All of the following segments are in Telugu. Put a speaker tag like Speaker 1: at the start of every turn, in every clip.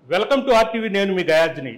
Speaker 1: Welcome to RTV. నేను మీ గయాజ్ని.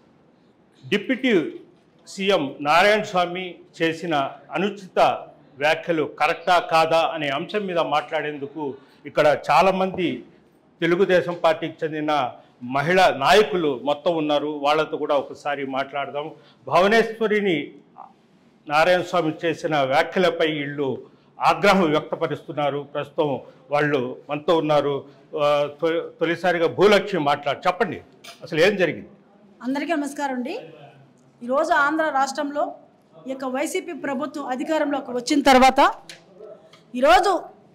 Speaker 1: డిప్యూటీ సీఎం నారాయణ స్వామి చేసిన అనుచిత వ్యాఖ్యలు కరెక్టా కాదా అనే అంశం మీద మాట్లాడేందుకు ఇక్కడ చాలామంది తెలుగుదేశం పార్టీకి చెందిన మహిళా నాయకులు మొత్తం ఉన్నారు. వాళ్ళతో కూడా ఒకసారి మాట్లాడదాం. భువనేశ్వరిని నారాయణ స్వామి చేసిన వ్యాఖ్యలపై వీళ్ళు ఆగ్రహం వ్యక్తపరుస్తున్నారు. ప్రస్తుతం వాళ్ళు మనతో ఉన్నారు. తొలిసారిగా భూలక్ష్మి చెప్పండి, అసలు ఏం జరిగింది?
Speaker 2: అందరికీ నమస్కారం అండి. ఈరోజు ఆంధ్ర రాష్ట్రంలో ఈ యొక్క వైసీపీ ప్రభుత్వం అధికారంలోకి వచ్చిన తర్వాత ఈరోజు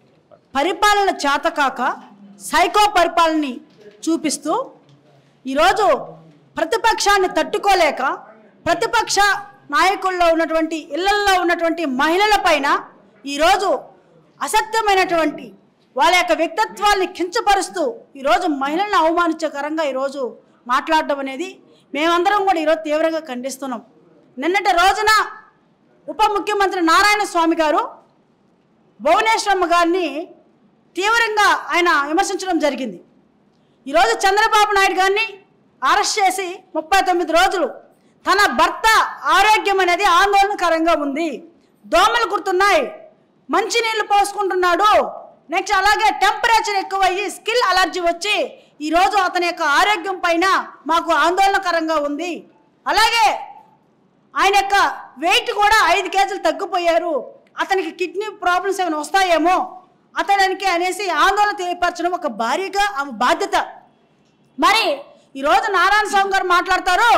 Speaker 2: పరిపాలన చేతకాక సైకో పరిపాలనని చూపిస్తూ ఈరోజు ప్రతిపక్షాన్ని తట్టుకోలేక ప్రతిపక్ష నాయకుల్లో ఉన్నటువంటి ఇళ్లల్లో ఉన్నటువంటి మహిళల పైన ఈరోజు అసత్యమైనటువంటి వాళ్ళ యొక్క వ్యక్తిత్వాన్ని కించపరుస్తూ ఈరోజు మహిళలను అవమానించకరంగా ఈరోజు మాట్లాడడం అనేది మేమందరం కూడా ఈరోజు తీవ్రంగా ఖండిస్తున్నాం. నిన్నటి రోజున ఉప ముఖ్యమంత్రి నారాయణ స్వామి గారు భువనేశ్వరమ్మ గారిని తీవ్రంగా ఆయన విమర్శించడం జరిగింది. ఈరోజు చంద్రబాబు నాయుడు గారిని అరెస్ట్ చేసి 39 రోజులు తన భర్త ఆరోగ్యం అనేది ఆందోళనకరంగా ఉంది, దోమలు కుడుతున్నాయి, మంచినీళ్ళు పోసుకుంటున్నాడు, నెక్స్ట్ అలాగే టెంపరేచర్ ఎక్కువయ్యి స్కిన్ అలర్జీ వచ్చి ఈరోజు అతని యొక్క ఆరోగ్యం పైన మాకు ఆందోళనకరంగా ఉంది, అలాగే ఆయన యొక్క వెయిట్ కూడా 5 కేజీలు తగ్గిపోయారు, అతనికి కిడ్నీ ప్రాబ్లమ్స్ ఏమైనా వస్తాయేమో అతనికి అనేసి ఆందోళన తెలియపరచడం ఒక భారీగా ఆమె బాధ్యత. మరి ఈరోజు నారాయణ స్వామి గారు మాట్లాడతారు,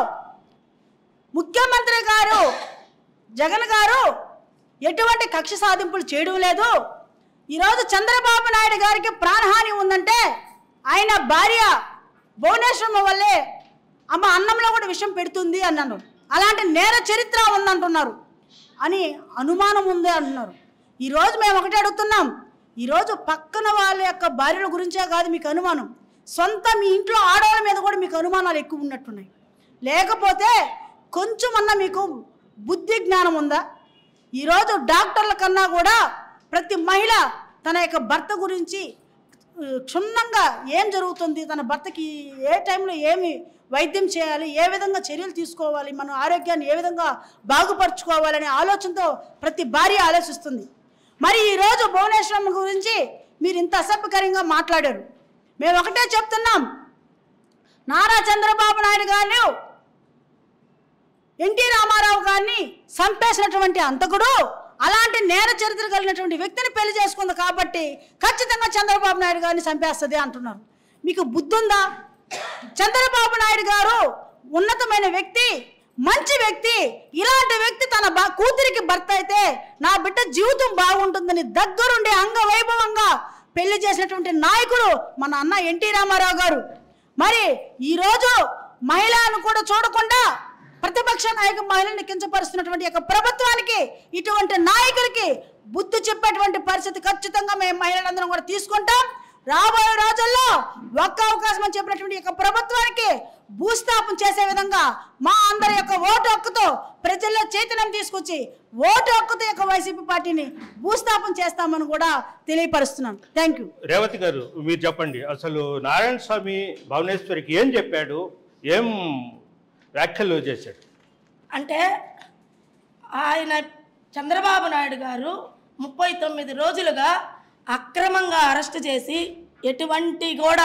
Speaker 2: ముఖ్యమంత్రి గారు జగన్ గారు ఎటువంటి కక్ష సాధింపులు చేయడం లేదు, ఈరోజు చంద్రబాబు నాయుడు గారికి ప్రాణహాని ఉందంటే ఆయన భార్య భువనేశ్వరమ్మ వల్లే అమ్మ అన్నంలో కూడా విషం పెడుతుంది అన్నారు, అలాంటి నేర చరిత్ర ఉందంటున్నారు అని అనుమానం ఉంది అంటున్నారు. ఈరోజు మేము ఒకటే అడుగుతున్నాం, ఈరోజు పక్కన వాళ్ళ యొక్క భార్యల గురించే కాదు మీకు అనుమానం, సొంత మీ ఇంట్లో ఆడవాళ్ళ మీద కూడా మీకు అనుమానాలు ఎక్కువ ఉన్నట్టున్నాయి. లేకపోతే కొంచెమన్నా మీకు బుద్ధి జ్ఞానం ఉందా? ఈరోజు డాక్టర్ల కన్నా కూడా ప్రతి మహిళ తన యొక్క భర్త గురించి క్షుణ్ణంగా ఏం జరుగుతుంది, తన భర్తకి ఏ టైంలో ఏమి వైద్యం చేయాలి, ఏ విధంగా చర్యలు తీసుకోవాలి, మన ఆరోగ్యాన్ని ఏ విధంగా బాగుపరుచుకోవాలనే ఆలోచనతో ప్రతి భార్య ఆలోచిస్తుంది. మరి ఈరోజు భువనేశ్వరమ్మ గురించి మీరు ఇంత అసభ్యకరంగా మాట్లాడారు. మేము ఒకటే చెప్తున్నాం, నారా చంద్రబాబు నాయుడు గారు ఎన్టీ రామారావు గారిని చంపేసినటువంటి అంతకుడు అలాంటి నేర చరిత్ర కలిగినటువంటి వ్యక్తిని పెళ్లి చేసుకుంది కాబట్టి ఖచ్చితంగా చంద్రబాబు నాయుడు గారిని చంపేస్తుంది అంటున్నారు. మీకు బుద్ధి ఉందా? చంద్రబాబు నాయుడు గారు ఉన్నతమైన వ్యక్తి, మంచి వ్యక్తి, ఇలాంటి వ్యక్తి తన కూతురికి భర్త అయితే నా బిడ్డ జీవితం బాగుంటుందని దగ్గరుండి అంగవైభవంగా పెళ్లి చేసినటువంటి నాయకుడు మన అన్న ఎన్టీ రామారావు గారు. మరి ఈరోజు మహిళలను కూడా చూడకుండా ప్రతిపక్ష నాయక మహిళల్ని కించపరుస్తున్నటువంటి యొక్క ప్రభుత్వానికి, ఇటువంటి నాయకులకి బుద్ధి చెప్పేటువంటి పరిస్థితి ఖచ్చితంగా మేము మహిళలందరం కూడా తీసుకుంటాం. రాబోయే రోజుల్లో ఒక్క అవకాశం అని చెప్పినటువంటి యొక్క ప్రభుత్వానికి భూస్థాపన చేసే విధంగా మా అందరి యొక్క ఓటు హక్కుతో ప్రజల్లో చైతన్యం తీసుకొచ్చి ఓటు హక్కుతో యొక్క వైసీపీ పార్టీని భూస్థాపన చేస్తామని కూడా తెలియపరుస్తున్నాను. Thank you.
Speaker 1: రేవతి గారు, మీరు చెప్పండి, అసలు నారాయణ స్వామి భువనేశ్వరికి ఏం చెప్పాడు, ఏం వ్యాఖ్యలు చేశాడు?
Speaker 3: అంటే ఆయన చంద్రబాబు నాయుడు గారు 39 రోజులుగా అక్రమంగా అరెస్ట్ చేసి ఎటువంటి కూడా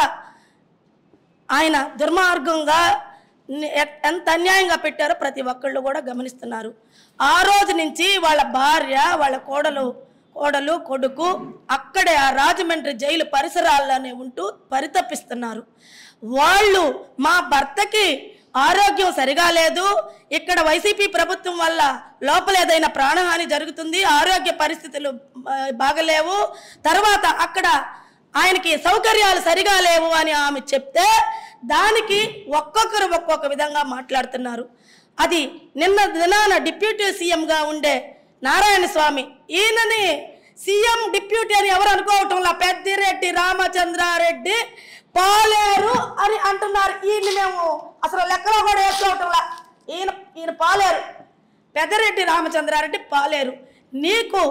Speaker 3: ఆయన దుర్మార్గంగా ఎంత అన్యాయంగా పెట్టారో ప్రతి ఒక్కళ్ళు కూడా గమనిస్తున్నారు. ఆ రోజు నుంచి వాళ్ళ భార్య, వాళ్ళ కోడలు కొడుకు అక్కడే ఆ రాజమండ్రి జైలు పరిసరాల్లోనే ఉంటూ పరితపిస్తున్నారు. వాళ్ళు మా భర్తకి ఆరోగ్యం సరిగా లేదు, ఇక్కడ వైసీపీ ప్రభుత్వం వల్ల లోపల ఏదైనా ప్రాణహాని జరుగుతుంది, ఆరోగ్య పరిస్థితులు బాగలేవు, తర్వాత అక్కడ ఆయనకి సౌకర్యాలు సరిగా లేవు అని ఆమె చెప్తే దానికి ఒక్కొక్కరు ఒక్కొక్క విధంగా మాట్లాడుతున్నారు. అది నిన్న దినాన డిప్యూటీ సీఎంగా ఉండే నారాయణ స్వామి, ఈయనని సీఎం డిప్యూటీ అని ఎవరు అనుకోవటంలా, పెద్దిరెడ్డి రామచంద్రారెడ్డి పాలేరు అని అంటున్నారు. ఈయన మేము అసలు లెక్కలో కూడా వేసుకోవటంలా, ఈయన పాలేరు, పెద్దిరెడ్డి రామచంద్రారెడ్డి పాలేరు. నీకు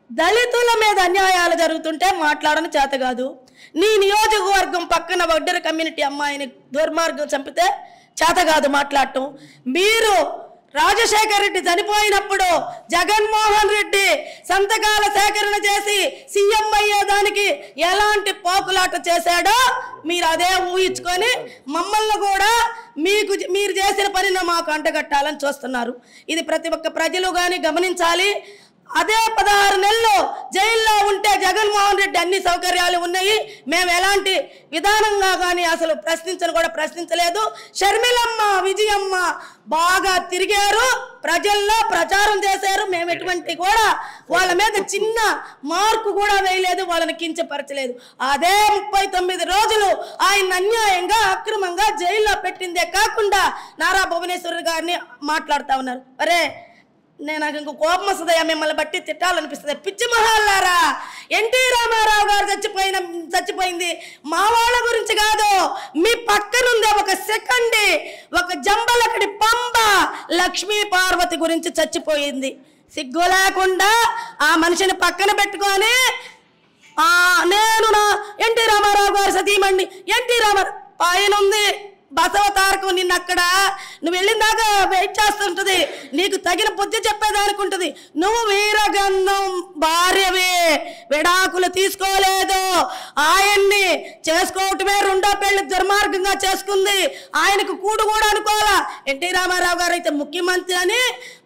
Speaker 3: దళితుల మీద అన్యాయాలు జరుగుతుంటే మాట్లాడని చేత కాదు. నీ నియోజకవర్గం పక్కన వడ్డెర కమ్యూనిటీ అమ్మాయిని దుర్మార్గం చంపితే చేత కాదు మాట్లాడటం. మీరు రాజశేఖర రెడ్డి చనిపోయినప్పుడు జగన్మోహన్ రెడ్డి సంతకాల సేకరణ చేసి సీఎం అయ్యేదానికి ఎలాంటి పోకులాట చేశాడో మీరు అదే ఊహించుకొని మమ్మల్ని కూడా మీరు చేసిన పనిని మాకు అంటగట్టాలని చూస్తున్నారు. ఇది ప్రతి ఒక్క ప్రజలు కానీ గమనించాలి. అదే 16 నెలలు జైల్లో ఉంటే జగన్మోహన్ రెడ్డి అన్ని సౌకర్యాలు ఉన్నాయి. మేము ఎలాంటి విధానంగా కానీ అసలు ప్రశ్నించలేదు. షర్మిలమ్మ, విజయమ్మ బాగా తిరిగారు, ప్రజల్లో ప్రచారం చేశారు. మేము ఎటువంటి కూడా వాళ్ళ మీద చిన్న మార్కు కూడా వేయలేదు, వాళ్ళని కించపరచలేదు. అదే 39 రోజులు ఆయన అన్యాయంగా అక్రమంగా జైల్లో పెట్టిందే కాకుండా నారా భువనేశ్వర్ గారిని మాట్లాడుతూ ఉన్నారు. అరే నాకు ఇంకో కోపం వస్తుందయ్యా, మిమ్మల్ని బట్టి తిట్టాలనిపిస్తుంది. పిచ్చి మహాల్లారా, ఎన్టీ రామారావు గారు చచ్చిపోయింది మా వాళ్ళ గురించి కాదు, మీ పక్కనుందే ఒక సెకండ్ ఒక జంబలకడి పంబ లక్ష్మీ పార్వతి గురించి చచ్చిపోయింది. సిగ్గు లేకుండా ఆ మనిషిని పక్కన పెట్టుకొని నేను నా ఎన్టీ రామారావు గారు సతీమణి, ఎన్టీ రామారావు పైన ఉంది బసవ తారకం, నిన్ను అక్కడ నువ్వు వెళ్ళిందాకా వెయిట్ చేస్తుంటుంది, నీకు తగిన బుద్ధి చెప్పేదానికి ఉంటుంది. నువ్వు వీరగంధం భార్యవే, విడాకులు తీసుకోలేదు, ఆయన్ని చేసుకోవటమే రెండో పెళ్లి దుర్మార్గంగా చేసుకుంది. ఆయనకు కూడు కూడా అనుకోవాలా. ఎన్టీ రామారావు గారు అయితే ముఖ్యమంత్రి అని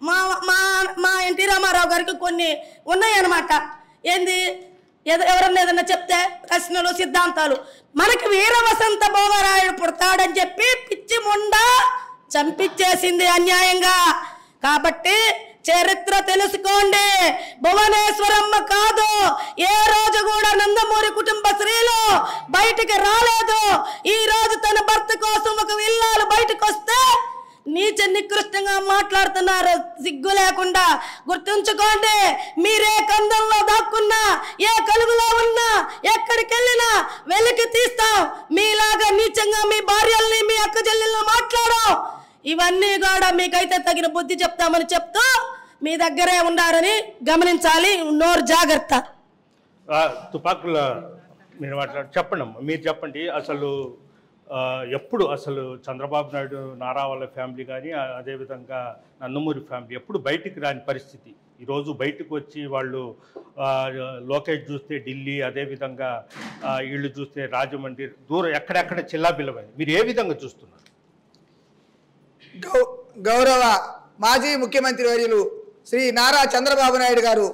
Speaker 3: మా ఎన్టీ రామారావు గారికి కొన్ని ఉన్నాయన్నమాట. ఏంది ఎవరన్నా ఏదన్నా చెప్తే ప్రశ్నలు సిద్ధాంతాలు. మనకి వీర వసంత భోగరాయుడు పుడతాడని చెప్పి పిచ్చి ముండా చంపించేసింది అన్యాయంగా. కాబట్టి చరిత్ర తెలుసుకోండి. భువనేశ్వరమ్మ కాదు, ఏ రోజు కూడా నందమూరి కుటుంబ స్త్రీలు బయటికి రాలేదు. ఈ రోజు తన భర్త కోసం ఒక ఇల్లాలు బయటకు వస్తే నీచ నికృష్టంగా మాట్లాడుతున్నారు సిగ్గు లేకుండా. గుర్తుంచుకోండి, మీరే కందంలో దాక్కున్నా, ఏ కలుగులో ఉన్నా, ఎక్కడికి వెళ్ళినా వెలికి తీస్తాం. మీలాగా నీచంగా మీ భార్యల్ని, మీ అక్క చెల్లెల్ని మాట్లాడడం, ఇవన్నీ కూడా మీకైతే తగిన బుద్ధి చెప్తామని చెప్తూ మీ దగ్గరే ఉండారని గమనించాలి. నోరు జాగ్రత్త.
Speaker 1: తుపాకుల మీరు చెప్పండి అమ్మా, మీరు చెప్పండి. అసలు ఎప్పుడు అసలు చంద్రబాబు నాయుడు, నారా వాళ్ళ ఫ్యామిలీ కానీ అదేవిధంగా నందమూరి ఫ్యామిలీ ఎప్పుడు బయటికి రాని పరిస్థితి, ఈరోజు బయటకు వచ్చి వాళ్ళు లోకేష్ చూస్తే ఢిల్లీ, అదేవిధంగా వీళ్ళు చూస్తే రాజమండ్రి, దూరం ఎక్కడెక్కడ చిల్లాబిల్లమైంది. మీరు ఏ విధంగా చూస్తున్నారు?
Speaker 4: గౌరవ మాజీ ముఖ్యమంత్రి వర్యులు శ్రీ నారా చంద్రబాబు నాయుడు గారు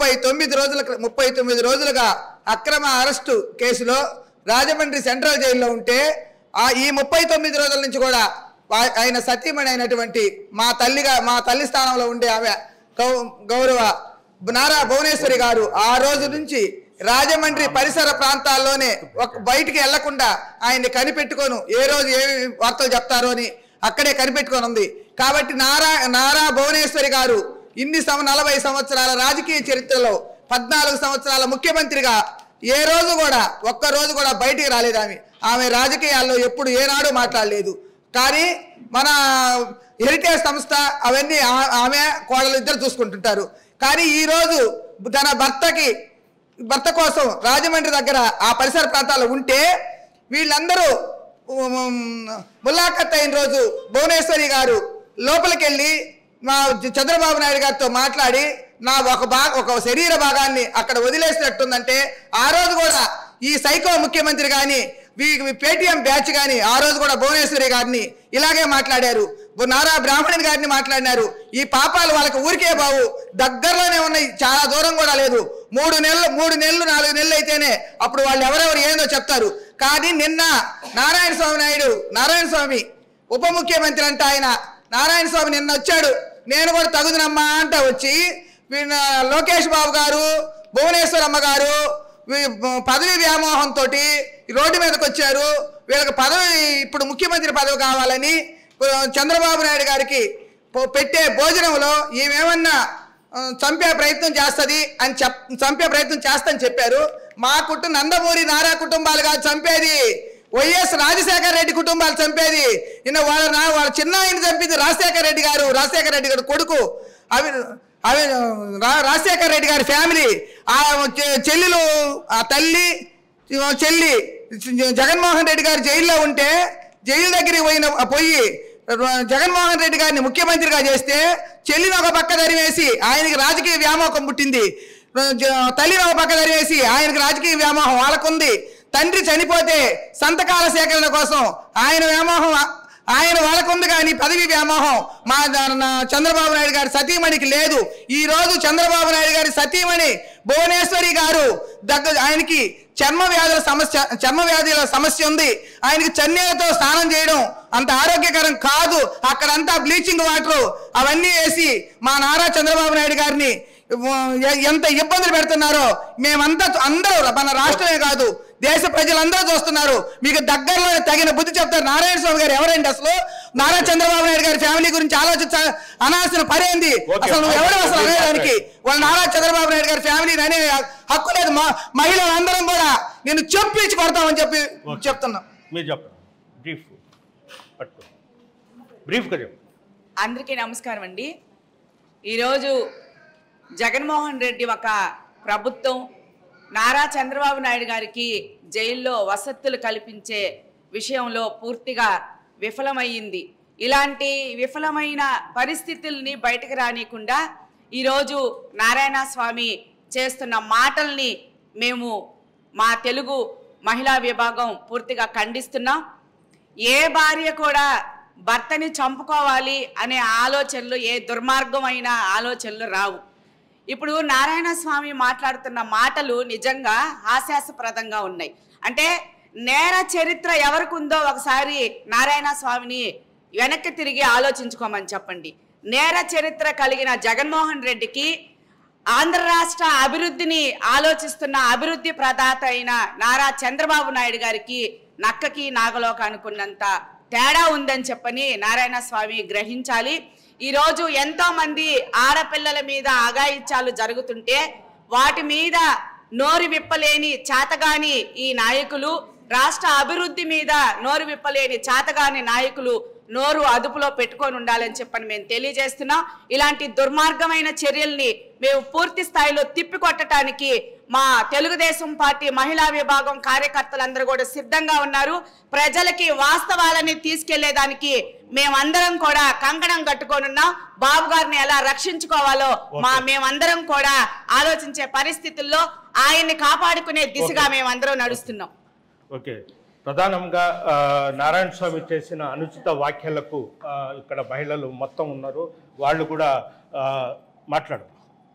Speaker 4: 39 రోజులుగా అక్రమ అరెస్టు కేసులో రాజమండ్రి సెంట్రల్ జైల్లో ఉంటే ఈ 39 రోజుల నుంచి కూడా ఆయన సతీమణి అయినటువంటి మా తల్లి స్థానంలో ఉండే ఆమె గౌరవ నారా భువనేశ్వరి గారు ఆ రోజు నుంచి రాజమండ్రి పరిసర ప్రాంతాల్లోనే బయటికి వెళ్లకుండా ఆయన్ని కనిపెట్టుకోను, ఏ రోజు ఏమి వార్తలు చెప్తారో అని అక్కడే కనిపెట్టుకొని ఉంది. కాబట్టి నారా భువనేశ్వరి గారు ఇన్ని 40 సంవత్సరాల రాజకీయ చరిత్రలో 14 సంవత్సరాల ముఖ్యమంత్రిగా ఏ రోజు కూడా ఒక్క రోజు కూడా బయటికి రాలేదు. ఆమె రాజకీయాల్లో ఎప్పుడు ఏనాడు మాట్లాడలేదు. కానీ మన హెరిటేజ్ సంస్థ అవన్నీ ఆమె కోడలు ఇద్దరు చూసుకుంటుంటారు. కానీ ఈరోజు తన భర్త కోసం రాజమండ్రి దగ్గర ఆ పరిసర ప్రాంతాల్లో ఉంటే వీళ్ళందరూ ములాఖత్ అయిన రోజు భువనేశ్వరి గారు లోపలికి వెళ్ళి మా చంద్రబాబు నాయుడు గారితో మాట్లాడి నా ఒక శరీర భాగాన్ని అక్కడ వదిలేసినట్టుందంటే ఆ రోజు కూడా ఈ సైకో ముఖ్యమంత్రి కానీ పేటీఎం బ్యాచ్ కానీ ఆ రోజు కూడా భువనేశ్వరి గారిని ఇలాగే మాట్లాడారు, నారా బ్రాహ్మణి గారిని మాట్లాడినారు. ఈ పాపాలు వాళ్ళకి ఊరికే బావు, దగ్గరలోనే ఉన్నాయి, చాలా దూరం కూడా లేదు. 3 నెలలు 4 నెలలు అయితేనే అప్పుడు వాళ్ళు ఎవరెవరు ఏందో చెప్తారు. కానీ నిన్న నారాయణ స్వామి ఉప ముఖ్యమంత్రి అంటే ఆయన నారాయణ స్వామి నిన్న వచ్చాడు. నేను కూడా తగుదునమ్మా అంట వచ్చి లోకేష్ బాబు గారు, భువనేశ్వరమ్మ గారు పదవి వ్యామోహంతో రోడ్డు మీదకి వచ్చారు. వీళ్ళకి పదవి, ఇప్పుడు ముఖ్యమంత్రి పదవి కావాలని చంద్రబాబు నాయుడు గారికి పెట్టే భోజనంలో ఈమెమన్నా చంపే ప్రయత్నం చేస్తని చెప్పారు. మా నందమూరి నారా కుటుంబాలు కాదు చంపేది, వైఎస్ రాజశేఖర రెడ్డి కుటుంబాలు చంపేది. వాళ్ళ చిన్న ఆయన చంపింది రాజశేఖర రెడ్డి గారు కొడుకు అవి రాజశేఖర రెడ్డి గారి ఫ్యామిలీ, ఆ చెల్లెలు, ఆ తల్లి చెల్లి జగన్మోహన్ రెడ్డి గారు జైల్లో ఉంటే జైలు దగ్గరికి పోయి జగన్మోహన్ రెడ్డి గారిని ముఖ్యమంత్రిగా చేస్తే చెల్లిని ఒక పక్క దరివేసి ఆయనకి రాజకీయ వ్యామోహం పుట్టింది, తల్లిని ఒక పక్క దరివేసి ఆయనకి రాజకీయ వ్యామోహం వాళ్ళకుంది. తండ్రి చనిపోతే సంతకాల సేకరణ కోసం ఆయన వ్యామోహం ఆయన వాళ్ళకుంది, కానీ పదవి వ్యామోహం మా చంద్రబాబు నాయుడు గారి సతీమణికి లేదు. ఈ రోజు చంద్రబాబు నాయుడు గారి సతీమణి భువనేశ్వరి గారు ఆయనకి చర్మ వ్యాధుల సమస్య ఉంది. ఆయనకి చన్నీళ్ళతో స్నానం చేయడం అంత ఆరోగ్యకరం కాదు. అక్కడంతా బ్లీచింగ్ వాటర్ అవన్నీ వేసి మా నారా చంద్రబాబు నాయుడు గారిని ఎంత ఇబ్బందులు పెడుతున్నారో మేమంతా అందరూ, మన రాష్ట్రమే కాదు దేశ ప్రజలందరూ చూస్తున్నారు. మీకు దగ్గరలో తగిన బుద్ధి చెప్తారు. నారాయణ స్వామి గారు ఎవరండి? అసలు నారా చంద్రబాబు నాయుడు గారి ఫ్యామిలీ గురించి అనాల్సిన పరేంది? అసలు నువ్వు ఎవరు అసలు అనేదానికి? వాళ్ళు నారా చంద్రబాబు నాయుడు గారి ఫ్యామిలీని అనే హక్కు లేదు. మహిళలందరం కూడా నేను చెప్పించి కొడతామని చెప్పి చెప్తున్నా.
Speaker 1: మీరు చెప్పండి, బ్రీఫ్గా చెప్పండి.
Speaker 5: అందరికీ నమస్కారం అండి. ఈరోజు జగన్మోహన్ రెడ్డి ఒక ప్రభుత్వం నారా చంద్రబాబు నాయుడు గారికి జైల్లో వసతులు కల్పించే విషయంలో పూర్తిగా విఫలమయ్యింది. ఇలాంటి విఫలమైన పరిస్థితుల్ని బయటకు రానియకుండా ఈరోజు నారాయణ స్వామి చేస్తున్న మాటల్ని మేము మా తెలుగు మహిళా విభాగం పూర్తిగా ఖండిస్తున్నాం. ఏ భార్య కూడా భర్తని చంపుకోవాలి అనే ఆలోచనలు, ఏ దుర్మార్గమైన ఆలోచనలు రావు. ఇప్పుడు నారాయణ స్వామి మాట్లాడుతున్న మాటలు నిజంగా హాస్యాస్పదంగా ఉన్నాయి. అంటే నేర చరిత్ర ఎవరికి ఉందో ఒకసారి నారాయణ స్వామిని వెనక్కి తిరిగి ఆలోచించుకోమని చెప్పండి. నేర చరిత్ర కలిగిన జగన్మోహన్ రెడ్డికి ఆంధ్ర రాష్ట్ర అభివృద్ధిని ఆలోచిస్తున్న అభివృద్ధి ప్రదాత అయిన నారా చంద్రబాబు నాయుడు గారికి నక్కకి నాగలోక అనుకున్నంత తేడా ఉందని చెప్పని నారాయణ స్వామి గ్రహించాలి. ఈరోజు ఎంతో మంది ఆడపిల్లల మీద అఘాయిత్యాలు జరుగుతుంటే వాటి మీద నోరు విప్పలేని చేతగాని ఈ నాయకులు, రాష్ట్ర అభివృద్ధి మీద నోరు విప్పలేని చేతగాని నాయకులు నోరు అదుపులో పెట్టుకొని ఉండాలని చెప్పని మేము తెలియజేస్తున్నాం. ఇలాంటి దుర్మార్గమైన చర్యల్ని మేము పూర్తి స్థాయిలో తిప్పికొట్టడానికి మా తెలుగుదేశం పార్టీ మహిళా విభాగం కార్యకర్తలందరూ కూడా సిద్ధంగా ఉన్నారు. ప్రజలకి వాస్తవాలని తీసుకెళ్లేదానికి మేమందరం కూడా కంకణం కట్టుకొని ఉన్నాం. బాబు గారిని ఎలా రక్షించుకోవాలో మేమందరం కూడా ఆలోచించే పరిస్థితుల్లో ఆయన్ని కాపాడుకునే దిశగా మేమందరం నడుస్తున్నాం.
Speaker 1: ఓకే, ప్రధానంగా నారాయణ స్వామి చేసిన అనుచిత వ్యాఖ్యలకు ఇక్కడ మహిళలు మొత్తం ఉన్నారు, వాళ్ళు కూడా మాట్లాడు.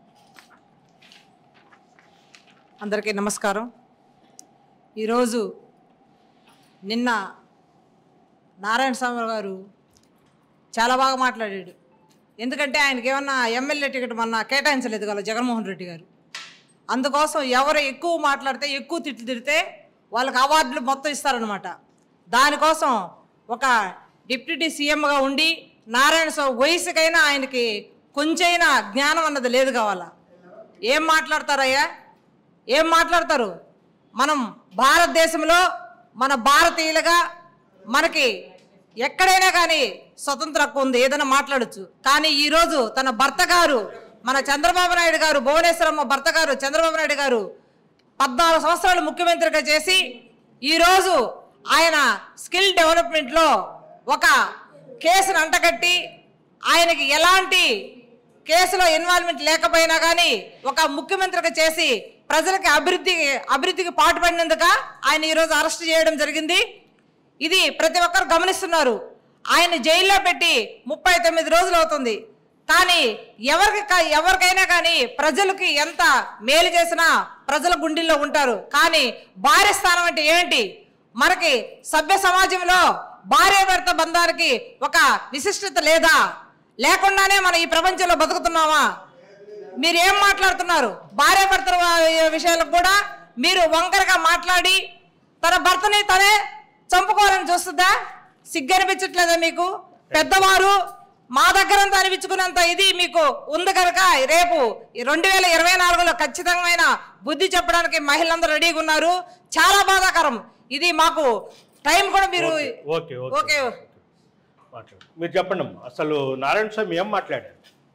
Speaker 6: అందరికీ నమస్కారం. ఈరోజు నిన్న నారాయణ స్వామి గారు చాలా బాగా మాట్లాడాడు. ఎందుకంటే ఆయనకి ఏమన్నా ఎమ్మెల్యే టికెట్ మొన్న కేటాయించలేదు కదా జగన్మోహన్ రెడ్డి గారు. అందుకోసం ఎవరు ఎక్కువ మాట్లాడితే, ఎక్కువ తిట్లు తిడితే వాళ్ళకి అవార్డులు మొత్తం ఇస్తారనమాట. దానికోసం ఒక డిప్యూటీ సీఎంగా ఉండి నారాయణ స్వామి వయసుకైనా ఆయనకి కొంచెమైనా జ్ఞానం అన్నది లేదు కావాలా. ఏం మాట్లాడతారయ్యా, ఏం మాట్లాడతారు? మనం భారతదేశంలో మన భారతీయులుగా మనకి ఎక్కడైనా కానీ స్వతంత్ర హక్కు ఉంది, ఏదైనా మాట్లాడచ్చు. కానీ ఈరోజు తన భర్త గారు, మన చంద్రబాబు నాయుడు గారు, భువనేశ్వరమ్మ భర్త గారు చంద్రబాబు నాయుడు గారు 14 సంవత్సరాలు ముఖ్యమంత్రిగా చేసి ఈరోజు ఆయన స్కిల్ డెవలప్మెంట్లో ఒక కేసును అంటగట్టి ఆయనకి ఎలాంటి కేసులో ఇన్వాల్వ్మెంట్ లేకపోయినా కానీ ఒక ముఖ్యమంత్రిగా చేసి ప్రజలకి అభివృద్ధికి పాటుపడినందుక ఆయన ఈరోజు అరెస్ట్ చేయడం జరిగింది. ఇది ప్రతి ఒక్కరు గమనిస్తున్నారు. ఆయన జైల్లో పెట్టి 39 రోజులు అవుతుంది. కానీ ఎవరికైనా కానీ ప్రజలకి ఎంత మేలు చేసినా ప్రజల గుండెల్లో ఉంటారు. కానీ భార్య స్థానం అంటే ఏంటి? మనకి సభ్య సమాజంలో భార్య భర్త బంధానికి ఒక విశిష్టత లేదా? లేకుండానే మనం ఈ ప్రపంచంలో బతుకుతున్నామా? మీరు ఏం మాట్లాడుతున్నారు? భార్య భర్తల విషయాలకు కూడా మీరు వంకరగా మాట్లాడి తన భర్తని తనే చంపుకోవాలని చూస్తుందా? సిగ్గనిపించట్లేదా మీకు? పెద్దవారు మా దగ్గరంతా అనిపించుకున్నంత ఇది మీకు ఉంది కనుక రేపు 2024లో ఖచ్చితమైన బుద్ధి చెప్పడానికి మహిళలందరూ రెడీగా ఉన్నారు. చాలా బాధాకరం ఇది. మాకు టైం కూడా మీరు
Speaker 1: ఓకే మీరు చెప్పండి అసలు నారాయణ స్వామి ఏం మాట్లాడారు?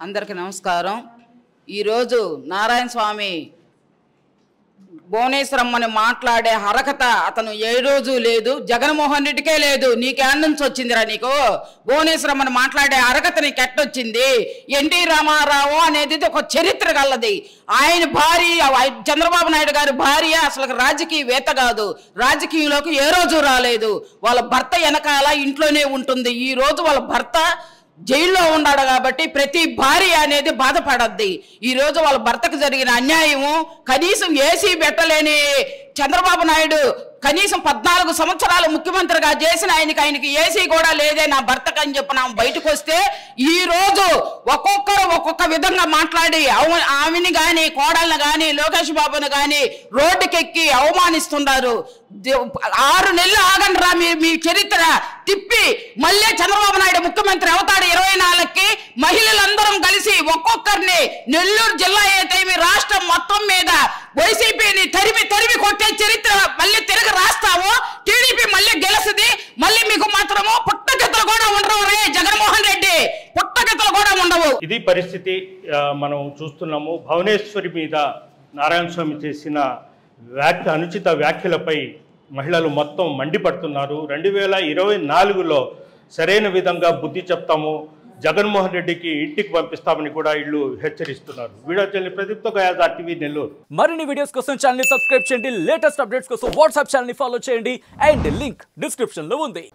Speaker 5: అందరికీ నమస్కారం. ఈరోజు నారాయణ స్వామి భువనేశ్వరమ్మని మాట్లాడే అర్హత అతను ఏ రోజు లేదు, జగన్మోహన్ రెడ్డికే లేదు. నీకేళ్ళ నుంచి వచ్చిందిరా నీకు? భువనేశ్వరమ్మని మాట్లాడే అర్హత నీకు ఎట్టొచ్చింది? ఎన్టీ రామారావు అనేది ఒక చరిత్ర గలది. ఆయన భార్య చంద్రబాబు నాయుడు గారి భార్య అసలు రాజకీయవేత్త కాదు, రాజకీయంలోకి ఏ రోజు రాలేదు. వాళ్ళ భర్త వెనకాల ఇంట్లోనే ఉంటుంది. ఈ రోజు వాళ్ళ భర్త జైల్లో ఉన్నాడు కాబట్టి ప్రతి భార్య అనేది బాధపడద్ది. ఈరోజు వాళ్ళ భర్తకు జరిగిన అన్యాయము, కనీసం ఏసీ పెట్టలేని చంద్రబాబు నాయుడు కనీసం 14 సంవత్సరాలు ముఖ్యమంత్రిగా చేసిన ఆయనకి ఏసీ కూడా లేదే నా భర్తకు అని చెప్పి నా బయటకు వస్తే ఈ రోజు ఒక్కొక్కరు ఒక్కొక్క విధంగా మాట్లాడి ఆమెని కానీ కోడళ్ళని కానీ లోకేష్ బాబుని కానీ రోడ్డుకెక్కి అవమానిస్తున్నారు. 6 నెలలు ఆగండి రా, మీ చరిత్ర తిప్పి మళ్ళీ చంద్రబాబు నాయుడు ముఖ్యమంత్రి అవుతాడు 24కి. మహిళలందరం కలిసి ఒక్కొక్కరిని నెల్లూరు జిల్లా ఏతేమి రాష్ట్రం మొత్తం మీద వైసీపీని తరిమి కొట్టే చరిత్ర మళ్ళీ తిరిగి రాస్తావు. టీడీపీ మళ్ళీ గెలుస్తుంది. మళ్ళీ మీకు మాత్రము పుట్టగతులు కూడా ఉండవు రే జగన్మోహన్ రెడ్డి, పుట్టగతులు కూడా ఉండవు.
Speaker 1: ఇది పరిస్థితి మనం చూస్తున్నాము. భువనేశ్వరి మీద నారాయణ స్వామి చేసిన అనుచిత వ్యాఖ్యలపై మహిళలు మొత్తం మండిపడుతున్నారు. 2024లో సరైన విధంగా బుద్ధి చెప్తాము, జగన్మోహన్ రెడ్డికి ఇంటికి పంపిస్తామని కూడా ఇళ్ళు హెచ్చరిస్తున్నారు. వీడియో ఛానల్ ప్రదీప్తో గయాజ్ RTV నెల్లూరు.
Speaker 7: మరిన్ని వీడియోస్ కోసం ఛానల్ సబ్స్క్రైబ్ చేయండి. లేటెస్ట్ అప్డేట్స్ కోసం వాట్సాప్ ఛానల్ ఫాలో చేయండి. అండ్ లింక్ డిస్క్రిప్షన్ లో ఉంది.